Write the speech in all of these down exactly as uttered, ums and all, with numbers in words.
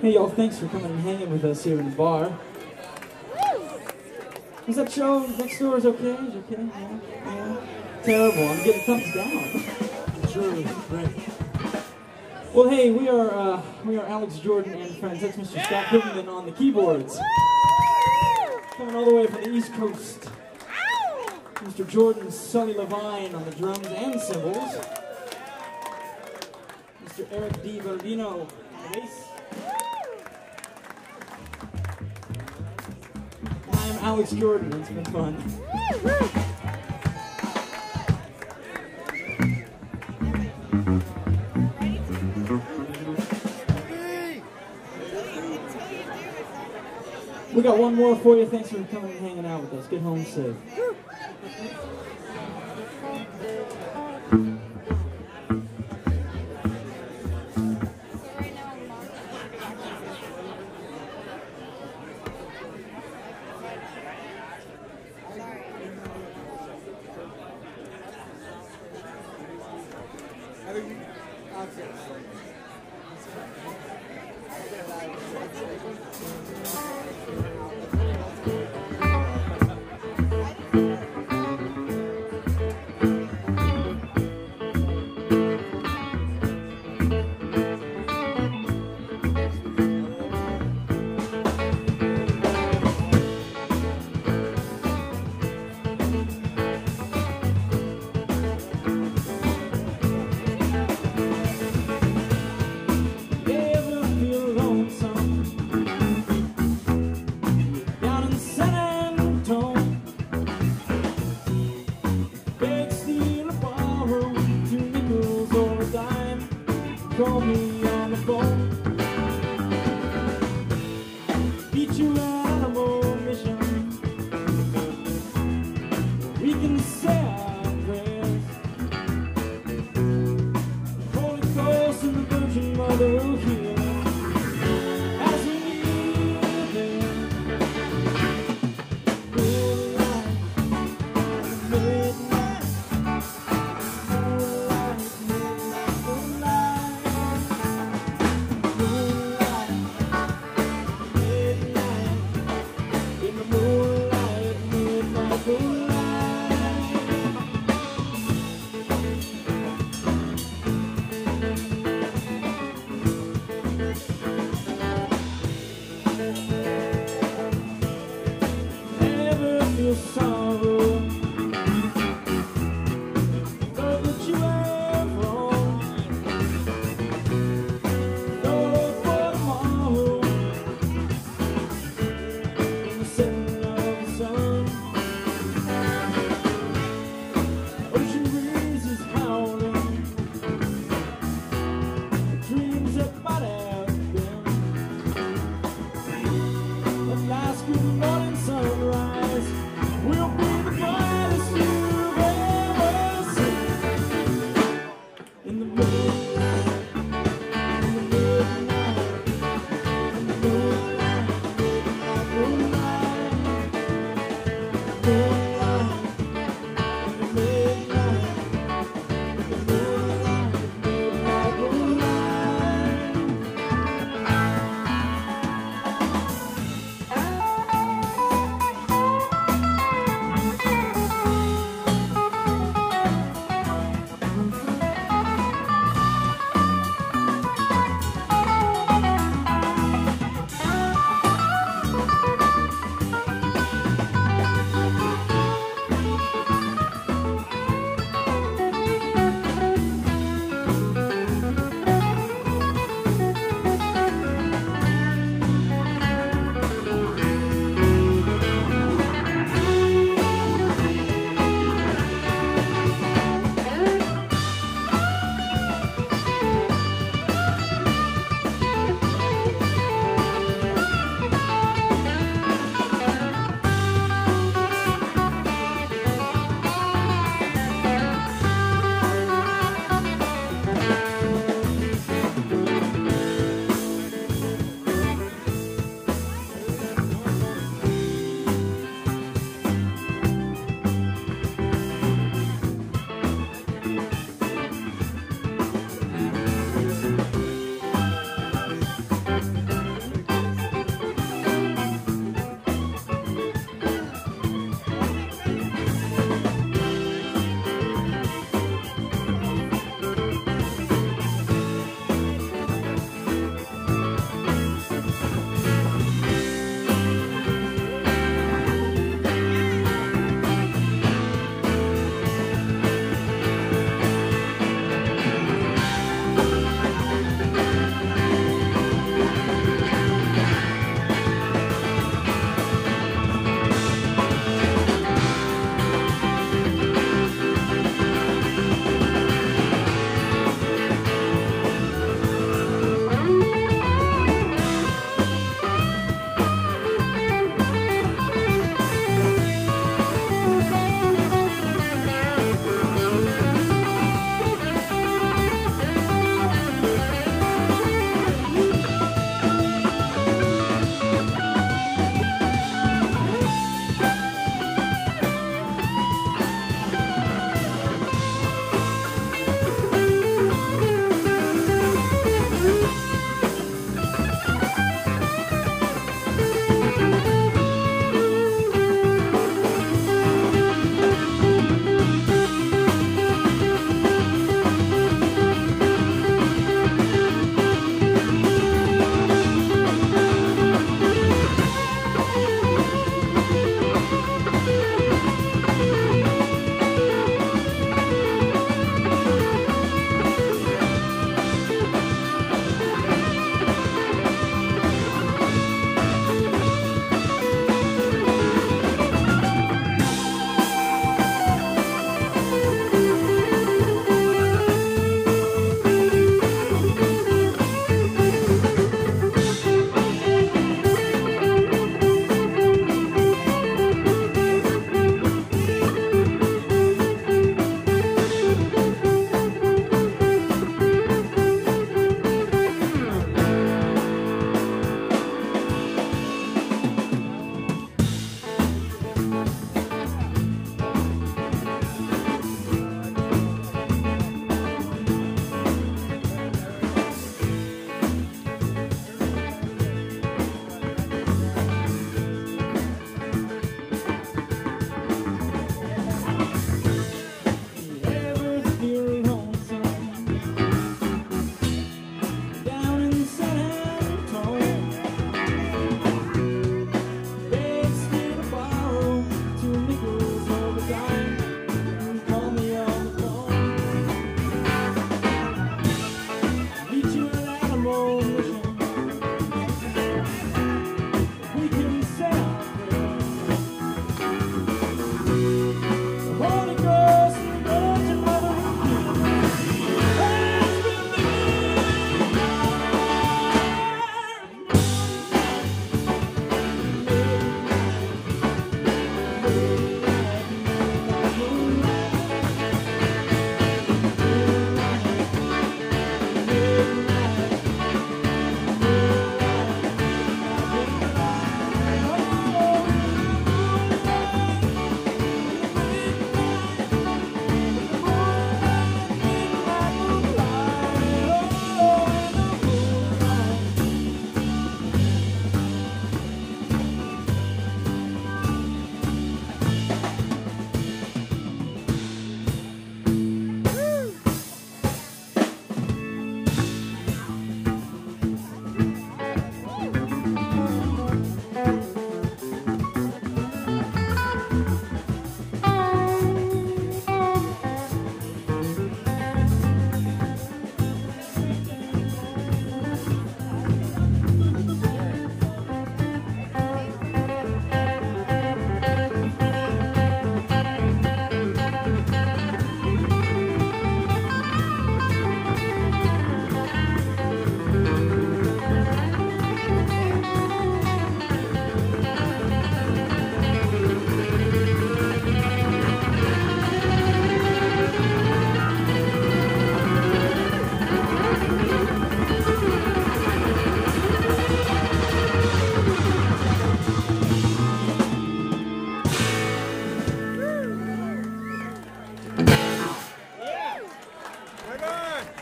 Hey y'all, thanks for coming and hanging with us here in the bar. Was that show next door is okay? Is it okay? Yeah? Yeah? Terrible, I'm getting thumbs down. Sure, great. Well hey, we are uh, we are Alex Jordan and friends. That's Mister Scott Crittenden on the keyboards. Coming all the way from the East Coast. Mister Jordan Sully Levine on the drums and cymbals. Mister Eric D. Bernardino on the bass. And I am Alex Jordan. It's been fun. We got one more for you. Thanks for coming and hanging out with us. Get home safe. Call me on the phone. Beat you animal mission. We can say our prayers. Holy Ghost and the Virgin Mother will heal as we live in moonlight, midnight, moonlight, midnight, moonlight.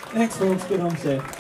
Thanks, folks. Get home safe.